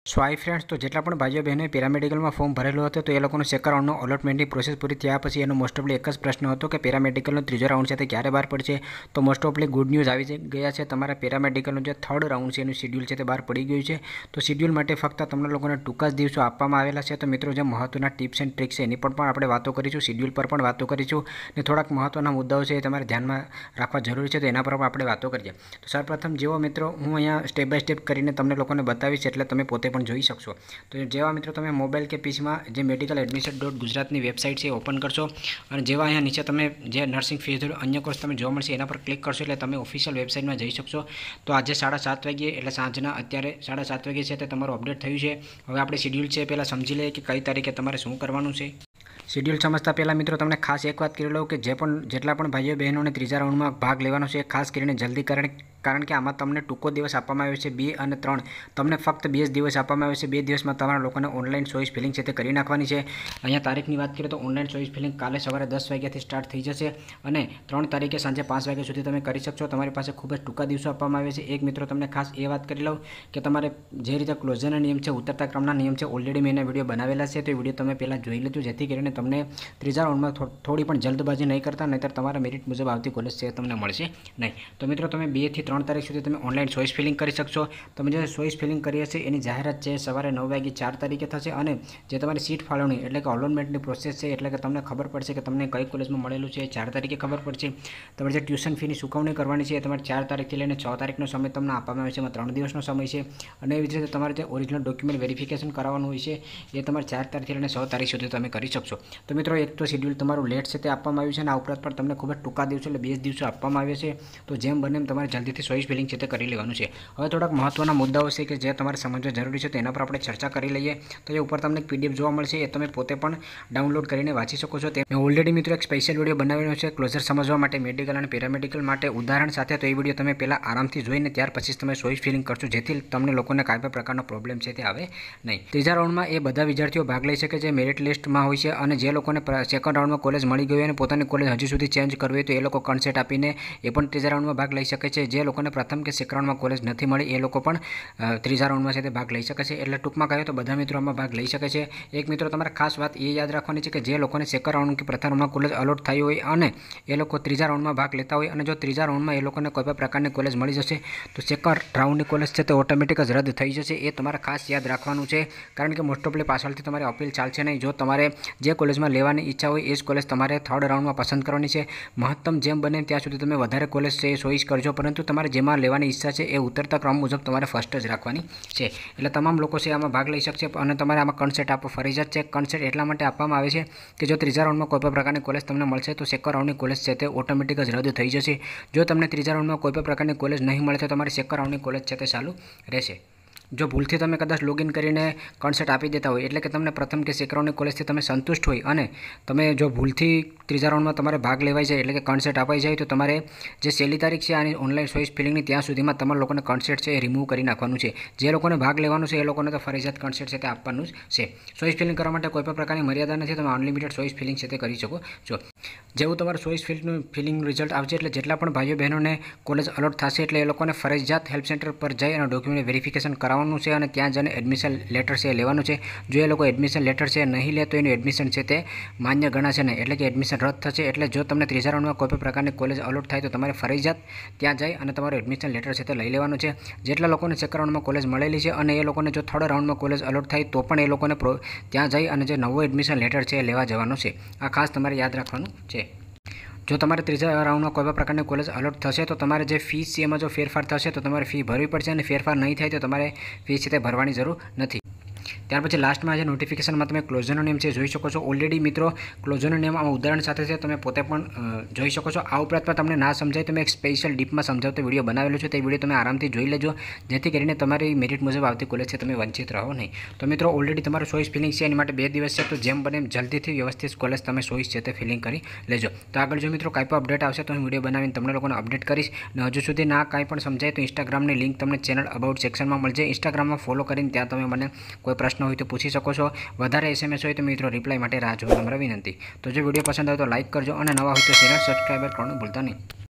સો hi friends, તો જેટલા પણ ભાઈઓ બહેનોએ પેરામેડિકલમાં ફોર્મ ભરેલું હતું તો એ લોકોનું સેકન્ડ રાઉન્ડનો અલોટમેન્ટની પ્રોસેસ પૂરી થયા પછી એનો મોસ્ટ ઓફલી એક જ પ્રશ્ન હતો કે પેરામેડિકલનો ત્રીજો રાઉન્ડ છે તે ક્યારે બહાર પડશે. તો મોસ્ટ ઓફલી ગુડ ન્યૂઝ આવી ગયા છે. તમારા પેરામેડિકલનું જે થર્ડ રાઉન્ડ છે એનું શિડ્યુલ છે તે બહાર પડી ગયું છે. તો શિડ્યુલ માટે ફક્ત તમને લોકોને ટૂંકા જ દિવસો આપવામાં આવેલા છે. તો મિત્રો, જે મહત્વના ટિપ્સ એન્ડ ટ્રિક્સ છે એની પણ આપણે વાતો કરીશું, શિડ્યુલ પર પણ વાતો કરીશું અને થોડાક મહત્વના મુદ્દાઓ છે એ તમારે ધ્યાનમાં રાખવા જરૂરી છે, તો એના પર પણ આપણે વાતો કરીએ. તો સૌપ્રથમ જેવો મિત્રો હું અહીંયા સ્ટેપ બાય સ્ટેપ કરીને તમને લોકોને બતાવીશ એટલે તમે પોતે પણ જોઈ શકશો. તો જેવા મિત્રો તમે મોબાઈલ કે પીસીમાં જે મેડિકલ એડમિશન .ગુજરાતની વેબસાઇટ છે એ ઓપન કરશો અને જેવા અહીંયા નીચે તમે જે નર્સિંગ ફીસ અન્ય કોર્સ તમે જોવા મળશે એના પર ક્લિક કરશો એટલે તમે ઓફિશિયલ વેબસાઇટમાં જઈ શકશો. તો આજે 7:30 વાગ્યે એટલે સાંજના અત્યારે 7:30 વાગ્યે છે તે તમારું અપડેટ થયું છે. હવે આપણે શિડ્યુલ છે પહેલાં સમજી લઈએ કે કઈ તારીખે તમારે શું કરવાનું છે. શિડ્યુલ સમજતા પહેલાં મિત્રો તમને ખાસ એક વાત કરી લઉં કે જેટલા પણ ભાઈઓ બહેનોને ત્રીજા રાઉન્ડમાં ભાગ લેવાનો છે એ ખાસ કરીને જલ્દી કારણ કે આમાં તમને ટૂંકો દિવસ આપવામાં આવ્યો છે 2 અને 3. તમને ફક્ત 2 જ દિવસ આપવામાં આવ્યો છે. 2 દિવસમાં તમારા લોકોને ઓનલાઈન ચોઈસ ફિલિંગ છે તે કરી નાખવાની છે. અહીંયા તારીખની વાત કરીએ તો ઓનલાઈન ચોઈસ ફિલિંગ કાલે સવારે 10 વાગ્યાથી સ્ટાર્ટ થઈ જશે અને 3 તારીખે સાંજે 5 વાગ્યા સુધી તમે કરી શકશો. તમારી પાસે ખૂબ જ ટૂંકા દિવસો આપવામાં આવે છે. એક મિત્રો તમને ખાસ એ વાત કરી લઉં કે તમારે જે રીતે ક્લોઝરના નિયમ છે, ઉતરતા ક્રમના નિયમ છે, ઓલરેડી મેં એના વિડીયો બનાવેલા છે. તો એ વિડીયો તમે પહેલાં જોઈ લેજો જેથી કરીને તમને ત્રીજા રાઉન્ડમાં થોડી પણ જલ્દબાજી નહીં કરતા, નહીંતર તમારા મેરિટ મુજબ આવતી કોલેજ છે તમને મળશે નહીં. તો મિત્રો તમે 2 થી 3 તારીખ સુધી તમે ઓનલાઈન ચોઈસ ફિલિંગ કરી શકશો. તમે જે ચોઈસ ફિલિંગ કરી હશે એની જાહેરાત છે સવારે 9 વાગ્યે 4 તારીખે થશે અને જે તમારી સીટ ફાળવણી એટલે કે અલોટમેન્ટની પ્રોસેસ છે એટલે કે તમને ખબર પડશે કે તમને કઈ કોલેજમાં મળેલું છે 4 તારીખે ખબર પડશે. તમારે જે ટ્યુશન ફીની ચૂકવણી કરવાની છે એ તમારે 4 તારીખથી લઈને 6 તારીખનો સમય તમને આપવામાં આવે છે. એમાં 3 દિવસનો સમય છે અને એવી જ રીતે તમારે જે ઓરિજિનલ ડોક્યુમેન્ટ વેરિફિકેશન કરાવવાનું હોય છે એ તમારે 4 તારીખથી લઈને 6 તારીખ સુધી તમે કરી શકશો. તો મિત્રો, એક તો શિડ્યુલ તમારું લેટ છે તે આપવામાં આવ્યું છે અને આ ઉપરાંત પણ તમને ખૂબ જ ટૂંકા દિવસો એટલે 2 દિવસો આપવામાં આવે છે. તો જેમ બને એમ તમારે જલ્દીથી ચોઈસ ફિલિંગ છે તે કરી લેવાનું છે. હવે થોડાક મહત્વના મુદ્દાઓ છે કે જે તમારે સમજવા જરૂરી છે તો એના પર આપણે ચર્ચા કરી લઈએ. તો એ ઉપર તમને એક PDF જોવા મળશે એ તમે પોતે પણ ડાઉનલોડ કરીને વાંચી શકો છો. મેં ઓલરેડી મિત્રો એક સ્પેશિયલ વિડીયો બનાવેલો છે ક્લોઝર સમજવા માટે, મેડિકલ અને પેરામેડિકલ માટે ઉદાહરણ સાથે. તો એ વિડીયો તમે પહેલાં આરામથી જોઈને ત્યાર પછી તમે ચોઈસ ફિલિંગ કરશો જેથી તમને લોકોને કાંઈ પણ પ્રકારનો પ્રોબ્લેમ છે તે આવે નહીં. ત્રીજા રાઉન્ડમાં એ બધા વિદ્યાર્થીઓ ભાગ લઈ શકે જે મેરિટ લિસ્ટમાં હોય છે અને જે લોકોને સેકન્ડ રાઉન્ડમાં કોલેજ મળી ગઈ અને પોતાની કોલેજ હજી સુધી ચેન્જ કરવી હોય તો એ લોકો કન્સેટ આપીને એ પણ ત્રીજા રાઉન્ડમાં ભાગ લઈ શકે છે. જે લોકોને પ્રથમ કે સેકન્ડ રાઉન્ડમાં કોલેજ નથી મળી એ લોકો પણ ત્રીજા રાઉન્ડમાં છે તે ભાગ લઈ શકે છે. એટલે ટૂંકમાં કહ્યું તો બધા મિત્રો આમાં ભાગ લઈ શકે છે. એક મિત્રો તમારે ખાસ વાત એ યાદ રાખવાની છે કે જે લોકોને સેકન્ડ રાઉન્ડ કે પ્રથમ રાઉન્ડમાં કોલેજ અલોટ થઈ હોય અને એ લોકો ત્રીજા રાઉન્ડમાં ભાગ લેતા હોય અને જો ત્રીજા રાઉન્ડમાં એ લોકોને કોઈ પણ પ્રકારની કોલેજ મળી જશે તો સેકન્ડ રાઉન્ડની કોલેજ છે તે ઓટોમેટિક જ રદ થઈ જશે. એ તમારે ખાસ યાદ રાખવાનું છે કારણ કે મોસ્ટ ઓફલી પાછળથી તમારે અપીલ ચાલશે નહીં. જો તમારે જે કોલેજમાં લેવાની ઈચ્છા હોય એ જ કોલેજ તમારે થર્ડ રાઉન્ડમાં પસંદ કરવાની છે. મહત્તમ જેમ બને ત્યાં સુધી તમે વધારે કોલેજ છે એ ચોઈસ કરજો, પરંતુ તમારે જેમાં લેવાની ઈચ્છા છે એ ઉતરતા ક્રમ મુજબ તમારે ફર્સ્ટ જ રાખવાની છે. એટલે તમામ લોકો છે આમાં ભાગ લઈ શકશે અને તમારે આમાં કન્સેટ આપવો ફરજિયાત છે. કન્સેટ એટલા માટે આપવામાં આવે છે કે જો ત્રીજા રાઉન્ડમાં કોઈ પણ પ્રકારની કોલેજ તમને મળશે તો સેકન્ડ રાઉન્ડની કોલેજ છે તે ઓટોમેટિક જ રદ થઈ જશે. જો તમને ત્રીજા રાઉન્ડમાં કોઈ પણ પ્રકારની કોલેજ નહીં મળે તો તમારી સેકન્ડ રાઉન્ડની કોલેજ છે તે ચાલુ રહેશે. જો ભૂલથી તમે કદાચ લોગિન કરીને કન્સેટ આપી દેતા હોય એટલે કે તમને પ્રથમ કે સેકન્ડ રાઉન્ડની કોલેજથી તમે સંતુષ્ટ હોય અને તમે જો ભૂલથી ત્રીજા રાઉન્ડમાં તમારે ભાગ લેવાઈ જાય એટલે કે કન્સેટ અપાઈ જાય તો તમારે જે છેલ્લી તારીખ છે આની ઓનલાઈન ચોઈસ ફિલિંગની ત્યાં સુધીમાં તમારા લોકોને કન્સેટ છે એ રિમૂવ કરી નાખવાનું છે. જે લોકોને ભાગ લેવાનું છે એ લોકોને તો ફરજિયાત કન્સેટ છે તે આપવાનું જ છે. ચોઈસ ફિલિંગ કરવા માટે કોઈ પણ પ્રકારની મર્યાદા નથી. તમે અનલિમિટેડ ચોઈસ ફિલિંગ છે તે કરી શકો છો. જેવું તમારું ચોઈસ ફિલિંગ રિઝલ્ટ આવશે એટલે જેટલા પણ ભાઈઓ બહેનોને કોલેજ અલોટ થશે એટલે એ લોકોને ફરજિયાત હેલ્પ સેન્ટર પર જઈ અને ડોક્યુમેન્ટ વેરિફિકેશન કરાવવાનું છે અને ત્યાં જઈને એડમિશન લેટર છે એ લેવાનું છે. જો એ લોકો એડમિશન લેટર છે નહીં લે તો એનું એડમિશન છે તે માન્ય ગણાશે નહીં એટલે કે એડમિશન રદ થશે. એટલે જો તમને ત્રીજા રાઉન્ડમાં કોઈ પણ પ્રકારની કોલેજ અલોટ થાય તો તમારે ફરજિયાત ત્યાં જઈ અને તમારું એડમિશન લેટર છે તે લઈ લેવાનું છે. જેટલા લોકોને સેકન્ડ રાઉન્ડમાં કોલેજ મળેલી છે અને એ લોકોને જો થર્ડ રાઉન્ડમાં કોલેજ અલોટ થાય તો પણ એ લોકોને ત્યાં જઈ અને જે નવો એડમિશન લેટર છે એ લેવા જવાનો છે. આ ખાસ તમારે યાદ રાખવાનું છે. જો તમારે ત્રીજા રાઉન્ડમાં કોઈ પણ પ્રકારની કોલેજ અલોટ થશે તો તમારે જે ફીસ છે એમાં જો ફેરફાર થશે તો તમારે ફી ભરવી પડશે અને ફેરફાર નહીં થાય તો તમારે ફી છે તે ભરવાની જરૂર નથી. ત્યાર પછી લાસ્ટમાં જે નોટિફિકેશનમાં તમે ક્લોઝરનો નિયમ છે જોઈ શકો છો. ઓલરેડી મિત્રો ક્લોઝરનો નિયમ આમાં ઉદાહરણ સાથે છે તમે પોતે પણ જોઈ શકો છો. આ ઉપરાંત પણ તમને ના સમજાય તો મેં એક સ્પેશિયલ ડીપમાં સમજાવતો વિડીયો બનાવેલો છે. તે વિડીયો તમે આરામથી જોઈ લેજો જેથી કરીને તમારી મેરિટ મુજબ આવતી કોલેજ છે તમે વંચિત રહો નહીં. તો મિત્રો ઓલરેડી તમારું ચોઈસ ફિલિંગ છે એની માટે 2 દિવસ છે. તો જેમ બને એમ જલ્દીથી વ્યવસ્થિત કોલેજ તમે ચોઈસ છે તે ફિલિંગ કરી લેજો. તો આગળ જો મિત્રો કાંઈ પણ અપડેટ આવશે તો હું વિડીયો બનાવીને તમને લોકોને અપડેટ કરીશ. અને હજુ સુધી ના કાંઈ પણ સમજાય તો ઇન્સ્ટાગ્રામની લિંક તમને ચેનલ અબાઉટ સેક્શનમાં મળશે. ઇન્સ્ટાગ્રામમાં ફોલો કરીને ત્યાં તમે મને કોઈ પ્રશ્ન હોય તો પૂછી શકો છો. વધારે SMS હોય તો મિત્રો રિપ્લાય માટે રાહ જોવા તમારે વિનંતી. તો જો વિડીયો પસંદ આવે તો લાઇક કરજો અને નવા હોય તો ચેનલ સબસ્ક્રાઈબર કરવાનું ભૂલતા નહીં.